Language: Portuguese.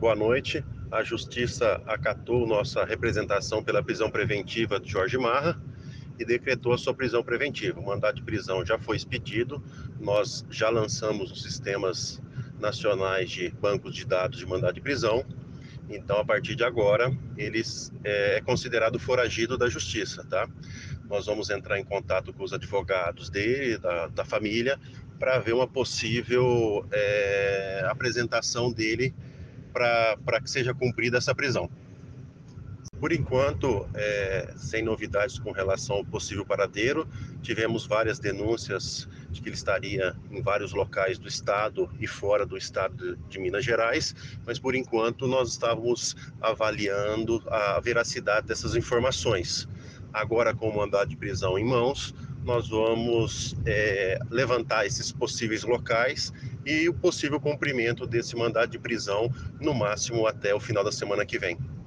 Boa noite. A Justiça acatou nossa representação pela prisão preventiva de Jorge Marra e decretou a sua prisão preventiva. O mandado de prisão já foi expedido, nós já lançamos os sistemas nacionais de bancos de dados de mandado de prisão. Então, a partir de agora, eles é considerado foragido da Justiça, tá? Nós vamos entrar em contato com os advogados dele, da família, para ver uma possível apresentação dele para que seja cumprida essa prisão. Por enquanto, sem novidades com relação ao possível paradeiro. Tivemos várias denúncias de que ele estaria em vários locais do estado e fora do estado de Minas Gerais, mas por enquanto nós estávamos avaliando a veracidade dessas informações. Agora, com o mandado de prisão em mãos, nós vamos levantar esses possíveis locais e o possível cumprimento desse mandado de prisão, no máximo até o final da semana que vem.